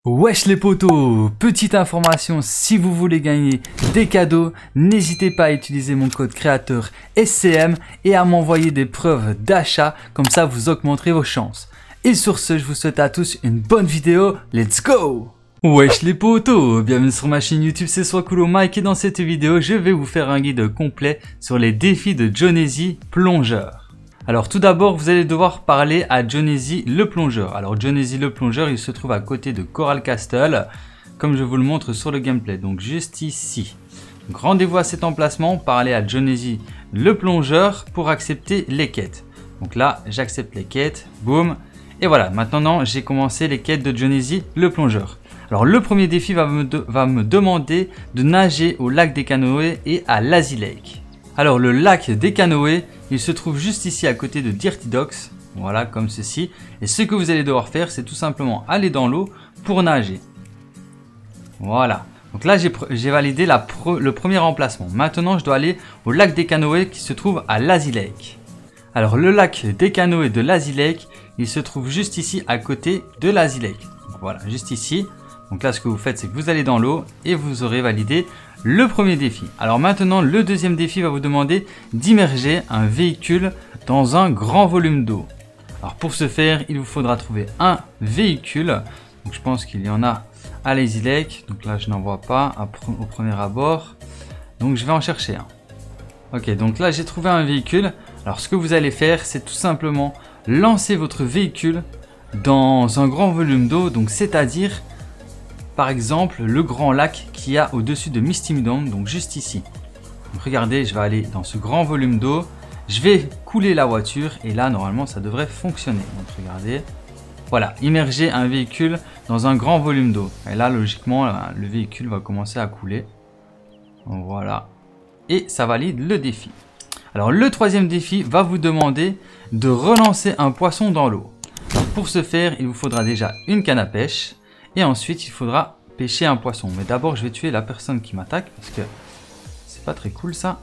Wesh les potos, petite information, si vous voulez gagner des cadeaux, n'hésitez pas à utiliser mon code créateur SCM et à m'envoyer des preuves d'achat, comme ça vous augmenterez vos chances. Et sur ce, je vous souhaite à tous une bonne vidéo, let's go! Wesh les potos, bienvenue sur ma chaîne YouTube, c'est Swakulo Mike et dans cette vidéo, je vais vous faire un guide complet sur les défis de Johnny plongeur. Alors tout d'abord, vous allez devoir parler à Johnny le plongeur. Alors Johnny le plongeur, il se trouve à côté de Coral Castle, comme je vous le montre sur le gameplay, donc juste ici. Donc rendez-vous à cet emplacement, parlez à Johnny le plongeur pour accepter les quêtes. Donc là, j'accepte les quêtes, boum. Et voilà, maintenant j'ai commencé les quêtes de Johnny le plongeur. Alors le premier défi va me demander de nager au lac des canoës et à Lazy Lake. Alors le lac des canoës, il se trouve juste ici à côté de Dirty Docks, voilà comme ceci. Et ce que vous allez devoir faire, c'est tout simplement aller dans l'eau pour nager. Voilà, donc là j'ai validé le premier emplacement. Maintenant je dois aller au lac des canoës qui se trouve à Lazy Lake. Alors le lac des canoës de Lazy Lake, il se trouve juste ici à côté de Lazy Lake. Donc, voilà, juste ici. Donc là ce que vous faites, c'est que vous allez dans l'eau et vous aurez validé le premier défi. Alors maintenant, le deuxième défi va vous demander d'immerger un véhicule dans un grand volume d'eau. Alors pour ce faire, il vous faudra trouver un véhicule. Donc je pense qu'il y en a à Lazy Lake. Donc là, je n'en vois pas au premier abord. Donc je vais en chercher un. Ok, donc là, j'ai trouvé un véhicule. Alors ce que vous allez faire, c'est tout simplement lancer votre véhicule dans un grand volume d'eau. Donc c'est-à-dire, par exemple, le grand lac qu'il y a au-dessus de Misty Meadows, donc juste ici. Donc regardez, je vais aller dans ce grand volume d'eau, je vais couler la voiture et là, normalement, ça devrait fonctionner. Donc regardez, voilà, immerger un véhicule dans un grand volume d'eau. Et là, logiquement, le véhicule va commencer à couler. Donc, voilà, et ça valide le défi. Alors le troisième défi va vous demander de relancer un poisson dans l'eau. Pour ce faire, il vous faudra déjà une canne à pêche. Et ensuite, il faudra pêcher un poisson. Mais d'abord, je vais tuer la personne qui m'attaque parce que c'est pas très cool ça.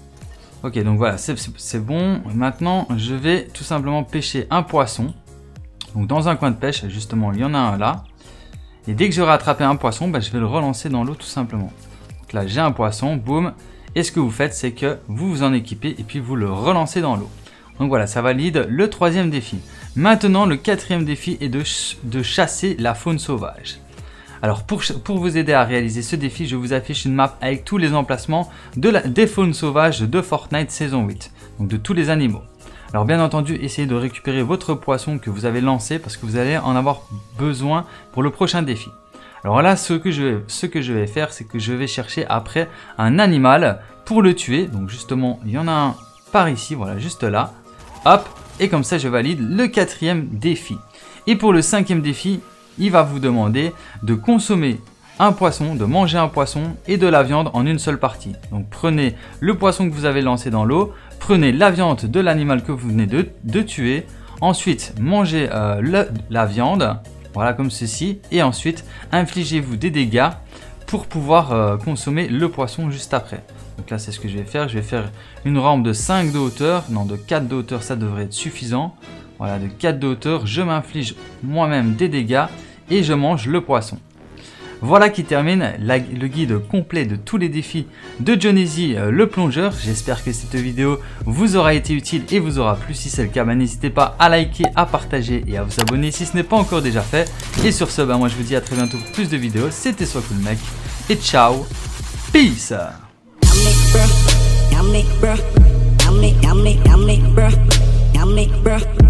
Ok, donc voilà, c'est bon. Maintenant, je vais tout simplement pêcher un poisson. Donc dans un coin de pêche, justement, il y en a un là. Et dès que j'aurai attrapé un poisson, je vais le relancer dans l'eau tout simplement. Donc là, j'ai un poisson, boum. Et ce que vous faites, c'est que vous vous en équipez et puis vous le relancez dans l'eau. Donc voilà, ça valide le troisième défi. Maintenant, le quatrième défi est de chasser la faune sauvage. Alors pour vous aider à réaliser ce défi, je vous affiche une map avec tous les emplacements des faunes sauvages de Fortnite saison 8. Donc de tous les animaux. Alors bien entendu, essayez de récupérer votre poisson que vous avez lancé parce que vous allez en avoir besoin pour le prochain défi. Alors là, ce que je vais faire, c'est que je vais chercher après un animal pour le tuer. Donc justement, il y en a un par ici, voilà, juste là. Hop, et comme ça je valide le quatrième défi. Et pour le cinquième défi, il va vous demander de consommer un poisson, de manger un poisson et de la viande en une seule partie. Donc prenez le poisson que vous avez lancé dans l'eau, prenez la viande de l'animal que vous venez de tuer, ensuite mangez la viande, voilà comme ceci, et ensuite infligez-vous des dégâts pour pouvoir consommer le poisson juste après. Donc là, c'est ce que je vais faire une rampe de 5 de hauteur, non de 4 de hauteur, ça devrait être suffisant. Voilà, de 4 de hauteur, je m'inflige moi-même des dégâts et je mange le poisson. Voilà qui termine le guide complet de tous les défis de Johnny le plongeur. J'espère que cette vidéo vous aura été utile et vous aura plu. Si c'est le cas, n'hésitez pas à liker, à partager et à vous abonner si ce n'est pas encore déjà fait. Et sur ce, moi je vous dis à très bientôt pour plus de vidéos. C'était Swakulo Mike et ciao, peace. I'm Nick, bruh.